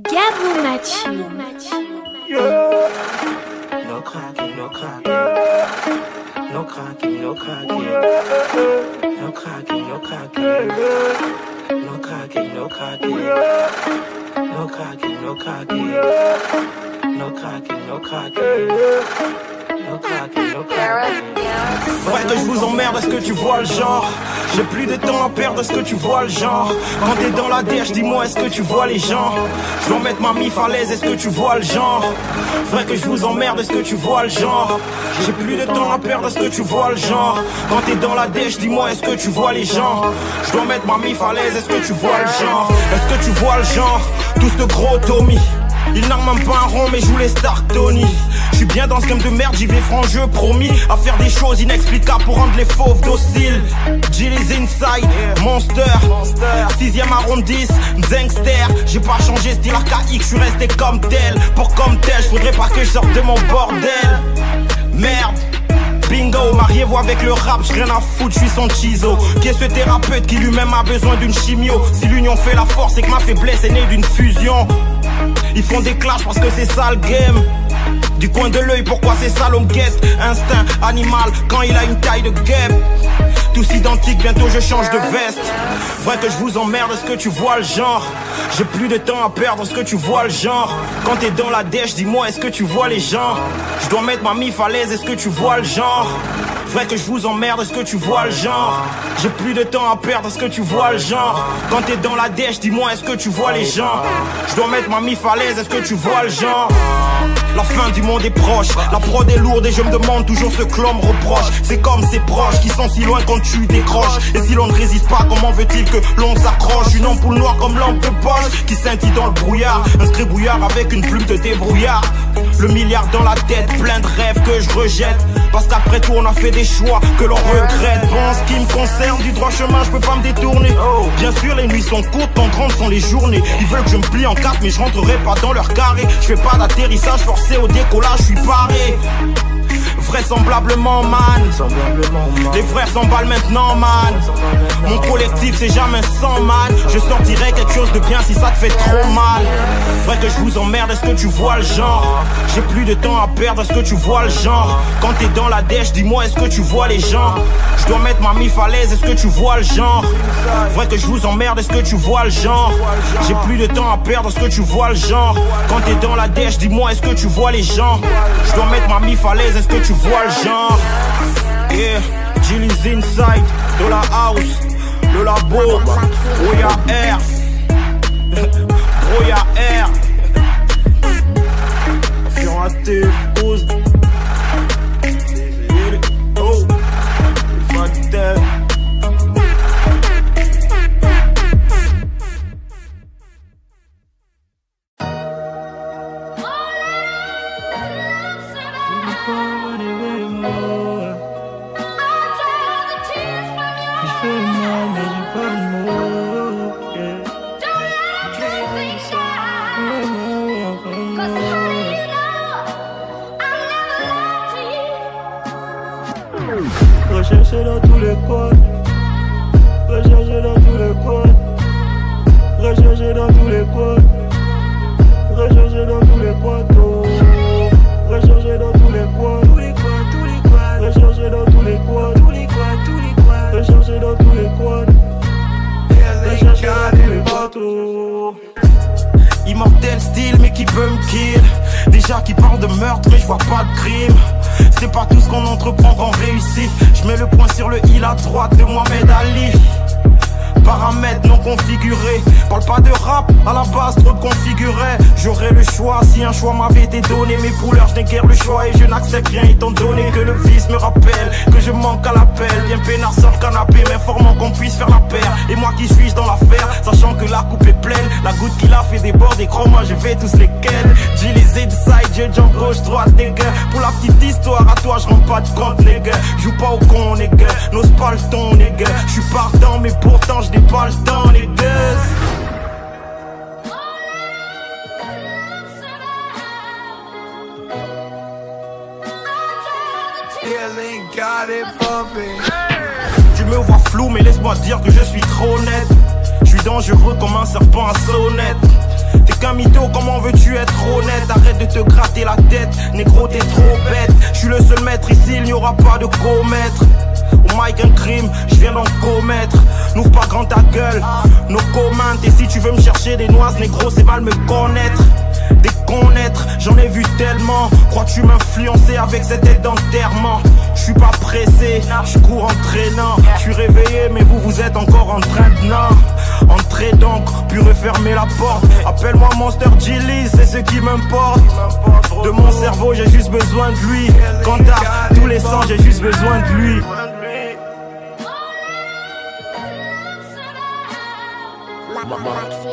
Gabou Mathieu. No cracking, no cracking. No cracking, no cracking. No cracking, no cracking. No cracking, no cracking. No cracking, no cracking. No cracking, no cracking. No cracking, no cracking. Vrai que je vous emmerde, est-ce que tu vois le genre? J'ai plus de temps à perdre, est-ce que tu vois le genre? Quand t'es dans la dèche, dis-moi, est-ce que tu vois les gens? Je dois mettre ma mif à l'aise, est-ce que tu vois le genre? Vrai que je vous emmerde, est-ce que tu vois le genre? J'ai plus de temps à perdre, est-ce que tu vois le genre? Quand t'es dans la dèche, dis-moi, est-ce que tu vois les gens? Je dois mettre ma mif à l'aise, est-ce que tu vois le genre? Est-ce que tu vois le genre? Tout ce gros Tommy, il n'a même pas un rond mais joue les stars Tony. Je suis bien dans ce game de merde, j'y vais franc jeu, promis à faire des choses inexplicables pour rendre les fauves dociles. Gilly's Inside, Monster 6ème arrondis, Zengster. J'ai pas changé style archaïque, je suis resté comme tel. Pour comme tel, je voudrais pas que je sorte de mon bordel. Merde. Bingo, mariez-vous avec le rap, j'ai rien à foutre, je suis son chizo. Qui est ce thérapeute qui lui-même a besoin d'une chimio? Si l'union fait la force, c'est que ma faiblesse est née d'une fusion. Ils font des clashs parce que c'est ça le game. Du coin de l'œil, pourquoi c'est ça l'homme guette? Instinct animal quand il a une taille de guêpe. Tous identiques, bientôt je change de veste. Vrai que je vous emmerde, est-ce que tu vois le genre? J'ai plus de temps à perdre, est-ce que tu vois le genre? Quand t'es dans la dèche, dis-moi, est-ce que tu vois les gens? Je dois mettre ma mif à l'aise, est-ce que tu vois le genre? Vrai que je vous emmerde, est-ce que tu vois le genre? J'ai plus de temps à perdre, est-ce que tu vois le genre? Quand t'es dans la dèche, dis-moi, est-ce que tu vois les gens? Je dois mettre ma mif à l'aise, est-ce que tu vois le genre? La fin du monde est proche, la prod est lourde et je me demande toujours ce que l'homme reproche. C'est comme ces proches qui sont si loin quand tu décroches. Et si l'on ne résiste pas, comment veut-il que l'on s'accroche? Une ampoule noire comme lampe de poche qui scintille dans le brouillard. Un scribouillard avec une plume de débrouillard. Le milliard dans la tête, plein de rêves que je rejette. Parce qu'après tout on a fait des choix que l'on regrette. Bon, en ce qui me concerne, du droit chemin je peux pas me détourner. Bien sûr les nuits sont courtes, quand grandes sont les journées. Ils veulent que je me plie en quatre mais je rentrerai pas dans leur carré. Je fais pas d'atterrissage forcé au décollage, je suis paré. Vraisemblablement man, les frères s'emballent maintenant man. Mon collectif c'est jamais sans man. Je sortirai quelque chose de bien si ça te fait trop mal. Vrai que je vous emmerde, est-ce que tu vois le genre? J'ai plus de temps à perdre, est-ce que tu vois le genre? Quand t'es dans la dèche, dis-moi, est-ce que tu vois les gens? Je dois mettre ma mif à l'aise, est-ce que tu vois le genre? Vrai que je vous emmerde, est-ce que tu vois le genre? J'ai plus de temps à perdre, est-ce que tu vois le genre? Quand t'es dans la dèche, dis-moi, est-ce que tu vois les gens? Je dois mettre ma mif à l'aise, est-ce que tu vois le genre? Yeah, Gilly's Inside, de la house, le labo, Broya Air, Broya Air, Furatif, Ouz, oh, Fatel. Rechercher dans tous les coins, rechercher dans tous les coins, rechercher dans tous les coins, rechercher dans tous les coins, rechercher dans tous les coins, rechercher dans tous les coins, rechercher dans tous les coins, rechercher dans tous les bateaux. Immortel style mais qui peut me kill. Déjà qui parle de meurtre mais je vois pas de crime. C'est pas tout ce qu'on entreprend qu'on réussit. Je mets le point sur le i à droite de Mohamed Ali. Paramètres non configurés. Parle pas de rap, à la base trop de configuré. J'aurais le choix si un choix m'avait été donné. Mais pour l'heure je n'ai guère le choix et je n'accepte rien étant donné que le vice me rappelle que je manque à l'appel. Bien peinard sur le canapé mais formant qu'on puisse faire la paire. Et moi qui suis-je dans l'affaire, sachant que la coupe est pleine. La goutte qui l'a fait déborder des gros, moi je vais tous lesquels. Gilly's Inside, je jump gauche droite nigga. Pour la petite histoire à toi je rends pas de compte nigga. Joue pas au con nigga, n'ose pas le ton nigga. Je suis partant mais pourtant je n'ai pas le temps niggas. Tu me vois flou mais laisse-moi dire que je suis trop net. Je suis dangereux comme un serpent à sonnette. T'es qu'un mytho comme n'aura pas de commettre. Au mic un crime, je viens d'en commettre. N'ouvre pas grand ta gueule, no comment. Et si tu veux me chercher des noises, négro, c'est mal me connaître. Déconnaître, j'en ai vu tellement. Crois-tu m'influencer avec cette tête d'enterrement? Je suis pas pressé, je cours entraînant. Je suis réveillé mais vous êtes encore en train de non. Entrez donc, puis refermez la porte. Appelle-moi Monster Gilly, c'est ce qui m'importe. De mon cerveau j'ai juste besoin de lui. Quant à tous les sangs j'ai juste besoin de lui. Max